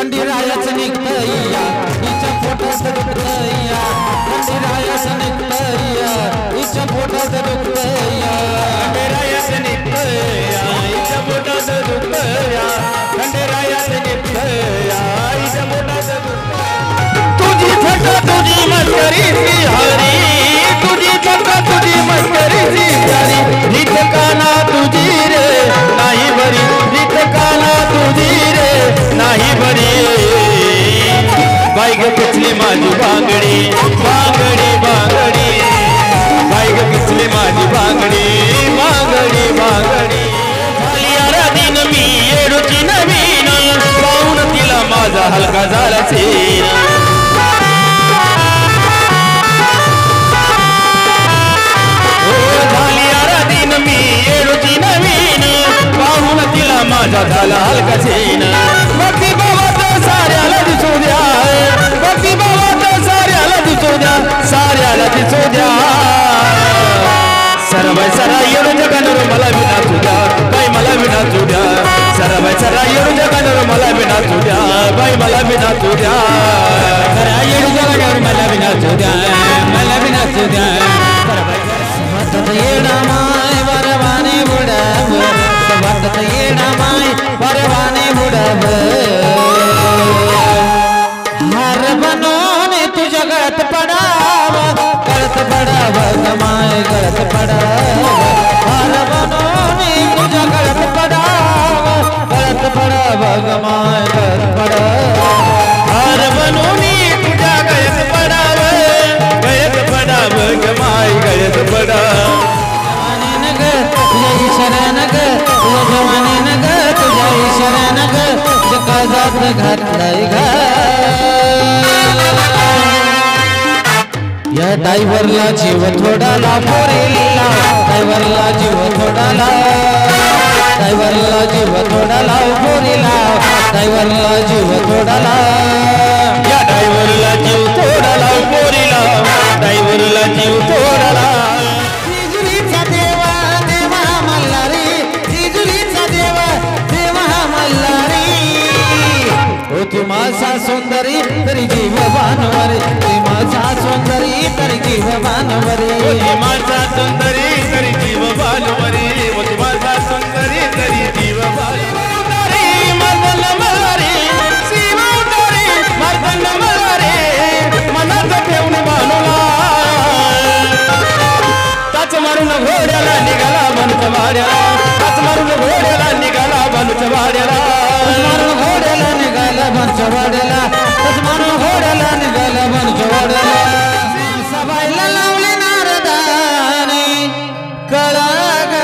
खंडीरायाचं निघतया हिच्या पोटात दुखतया खंडीरायाचं निघतया हिच्या पोटात दुखतया खंडीरायाचं निघतया हिच्या पोटात दुखतया खंडीरायाचं निघतया हिच्या पोटात दुखतया तुझी थट्टा तुझी मस्करीची हरी तुझी थट्टा तुझी मस्करीची हरी रीत काना तुझी रे नाही बरी रीत काना तुझी रे नाही बरी बाई ग पिचली माझी बांगडी बांगडी बांगडी बाई ग पिचली माझी बांगडी बांगडी बांगडी झाली आराधीन मी येडूची नवीन पाहून तिला माझा हलका झाला चेन मी येडूची नवीन पाहून तिला माझा झाला हलका चेन भक्ती बाबा साऱ्याला दिसू द्या भक्ती बाबा साऱ्याला दिसू द्या साऱ्याला दिसू द्या सरबाई सरा येडू जगानवर मला विना तुझ्या बाई मला विना तुझ्या सरबाई सरा येडू जगानवर मला विना तुझ्या बाई मला विना तुझ्या सरा येडू जगानवर मला विना तुझ्या मला विना तुझ्या सरबाई येडा माय वरवाने बुडव वाटत येडा माय वरवाने बुडव हार बनवून तुझ्या गळत पडाव गळत पडाव माय गळत पडाव हार बनवून तुझ्या गळत पडाव गळत पडाव माय गळत पडाव हार बनवून तुझ्या गळत पडाव गळत पडाव माय गळत पडाव तुझ्या इशाऱ्यानं ग तुझ्या जवानीनं ग तुझ्या इशाऱ्यानं ग जका जात घातलाय ग या ड्रायव्हरला जीव थोडा लाव पोरीला ड्रायव्हरला जीव थोडा लाव ड्रायव्हरला जीव थोडा लाव पोरीला ड्रायव्हरला जीव थोडा लाव या ड्रायव्हरला जीव थोडा लाव पोरीला ड्रायव्हरला जीव थोडा लाव तू माझा सुंदरी तरी जीव बानवरे तू माझा सुंदरी तरी जीव बानवरे तू माझा सुंदरी तरी जीव बानवरे तू माझा सुंदरी तरी जीव बानवरे मर्दन मलारे शिवंदरी मर्दन मलारे मनात ठेवून बानवला ताच मारून घोड्याला निघाला बनचवाड्याला ताच मारून घोड्याला निघाला बनचवाड्याला मारून घोड्याला निघाला बनचवाड्याला ताच मारून घोड्याला निघाला बनचवाड्याला सबाईला लावली नारदाने कळा ग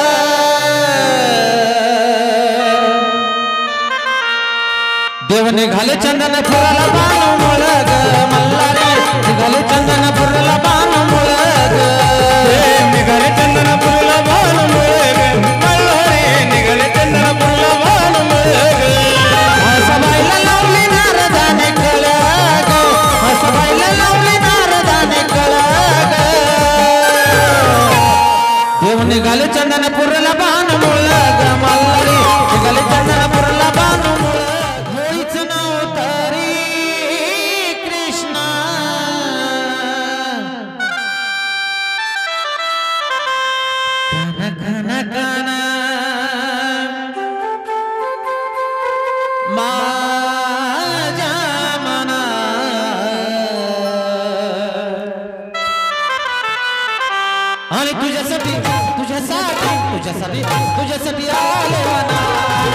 देव निघाले चंदनपुराला बाण मुळ ग मल्हारी निघाले चंदनपुराला बाण मुळ ग निघाले चंदनपुराला बाण मुळ ग मल्हारी निघाले चंदनपुराला बाण मुळ ग सबाईला लावली नारदाने कळा ग सबाईला लावली नारदाने कळा ग देव निघाले चंदनपुराला बाण मुळ ग मल्हारी निघाले चंदनपुराला बाण मुळ होईच नवतारी कृष्णा कन कन माझ्या मना आणि तुझ्यासाठी तुझ्यासाठी तुझ्यासाठी तुझ्यासाठी आले मना